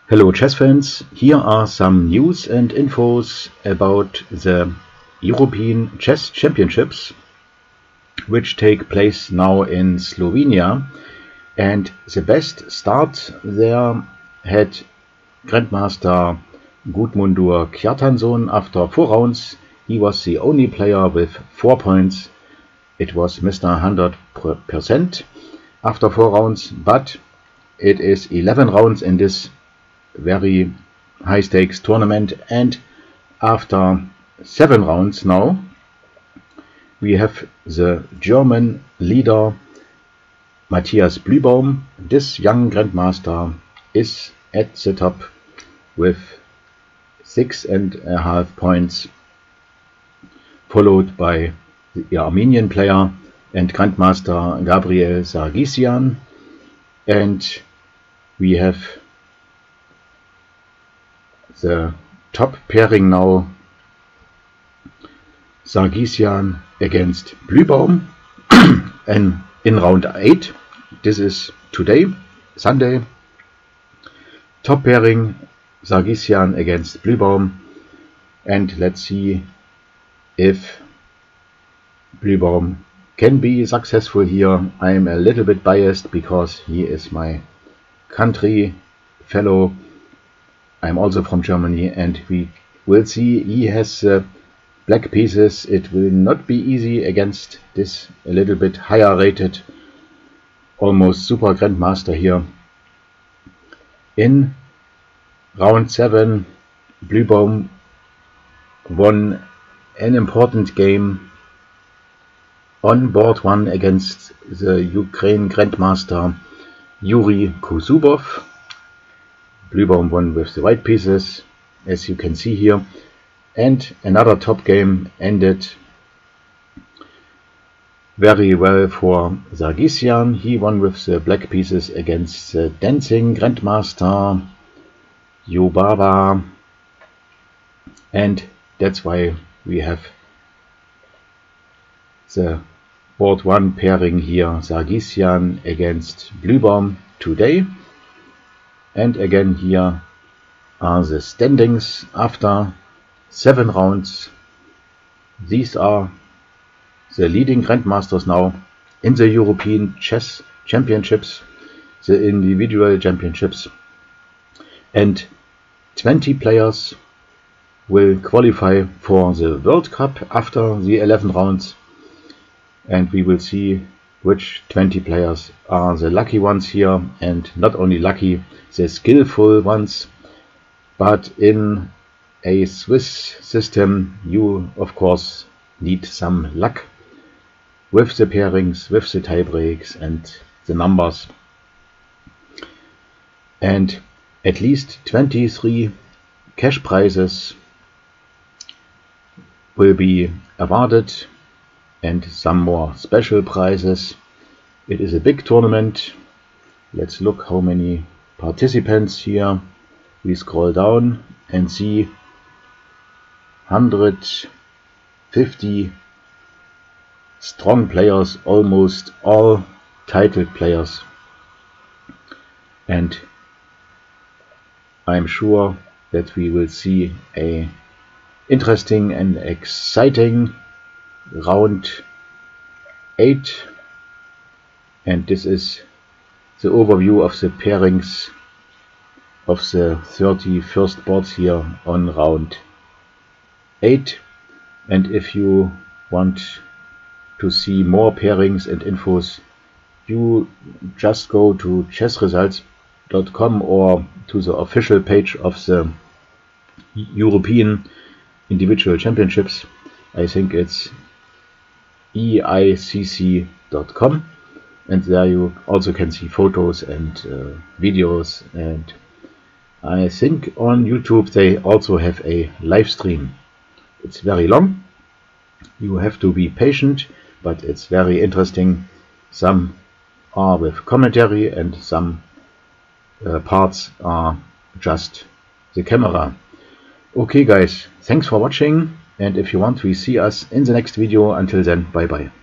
Hello chess fans, here are some news and infos about the European Chess Championships which take place now in Slovenia, and the best start there had Grandmaster Gudmundur Kjartansson after 4 rounds. He was the only player with 4 points. It was Mr. 100% after 4 rounds, but it is 11 rounds in this very high stakes tournament, and after 7 rounds now we have the German leader Matthias Blühbaum. This young grandmaster is at the top with 6.5 points, followed by the Armenian player and grandmaster Gabriel Sargsyan, and we have the top pairing now, Sargsyan against Blühbaum and in round 8. This is today, Sunday. Top pairing Sargsyan against Blühbaum, and let's see if Blühbaum can be successful here. I'm a little bit biased because he is my country fellow. I'm also from Germany, and we will see. He has black pieces. It will not be easy against this a little bit higher rated, almost super grandmaster here. In round 7, Blühbaum won an important game on board 1 against the Ukraine grandmaster Yuri Kusubov. Blühbaum won with the white pieces, as you can see here, and another top game ended very well for Sargsyan. He won with the black pieces against the dancing grandmaster Yubaba, and that's why we have the board 1 pairing here, Sargsyan against Blühbaum today. And again, here are the standings after 7 rounds. These are the leading grandmasters now in the European Chess Championships, the individual championships, and 20 players will qualify for the World Cup after the 11 rounds, and we will see which 20 players are the lucky ones here, and not only lucky, the skillful ones. But in a Swiss system you of course need some luck with the pairings, with the tie breaks and the numbers, and at least 23 cash prizes will be awarded and some more special prizes. It is a big tournament. Let's look how many participants here. We scroll down and see 150 strong players, almost all titled players, and I'm sure that we will see a interesting and exciting round 8, and this is the overview of the pairings of the 31st boards here on round 8. And if you want to see more pairings and infos, you just go to chessresults.com or to the official page of the European Individual Championships. I think it's EICC.com, and there you also can see photos and videos, and I think on YouTube they also have a live stream. It's very long, you have to be patient, but it's very interesting. Some are with commentary and some parts are just the camera. Okay guys, thanks for watching, and if you want, we see us in the next video. Until then, bye bye.